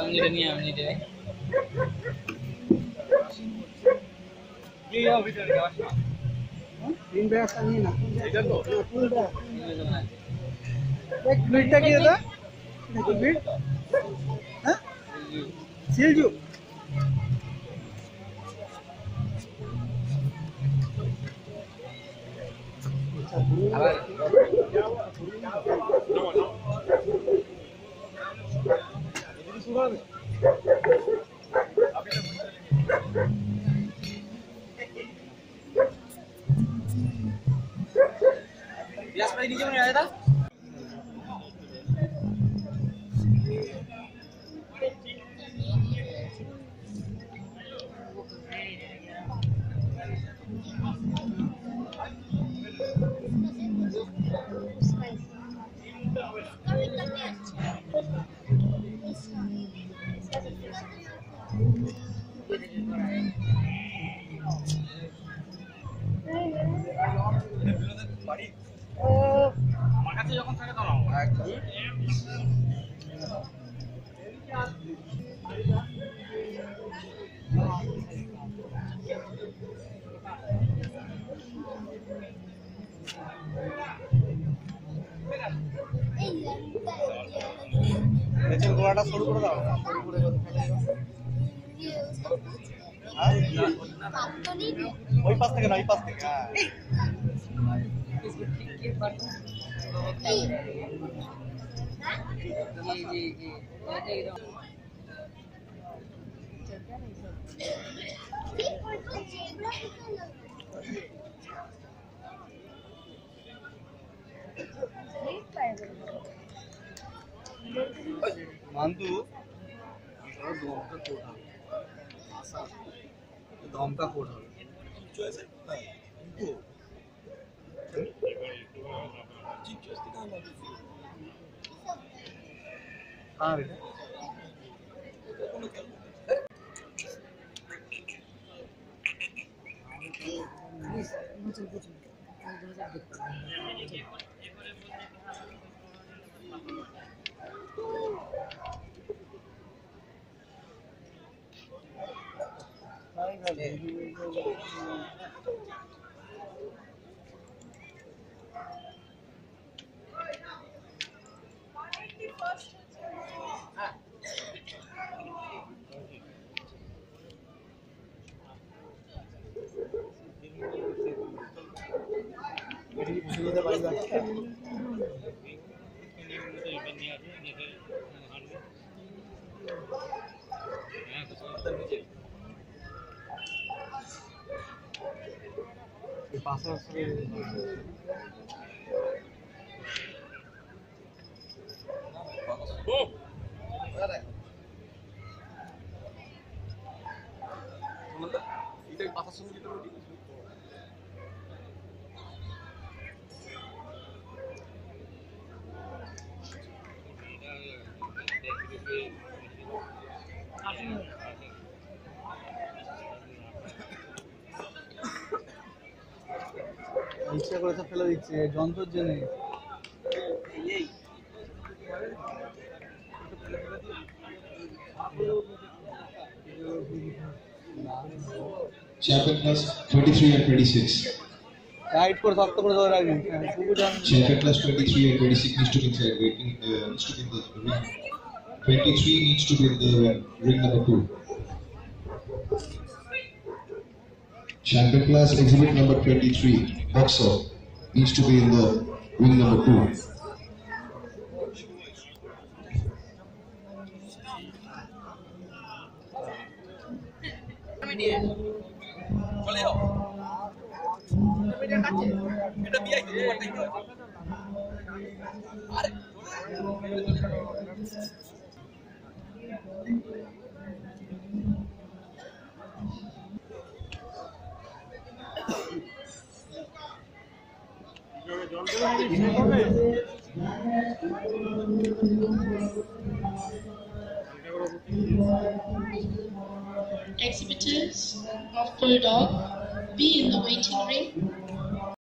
तीन बैग का नहीं ना तीन बैग एक मिनट की था मिनट हाँ सील जो व्यास भाई नीचे में आया था যখন থাকে তো নিচের গোড়াটা শুরু করে দাও শুরু করে ওই পাশ থেকে না এই পাশ থেকে मानतू दम का कोड हाँ बेटा pasa ইচ্ছা করে সব ফেলে দিচ্ছে যন্ত্রের জন্য Champion class 23 and 26. Right for soft for the right. Champion class 23 and 26 needs to be inside. Needs to be in the ring. 23 needs to be in the ring number 2. Champion class exhibit number 23, boxer, needs to be in the ring number 2. Exhibitors of Bulldog, be in the waiting ring.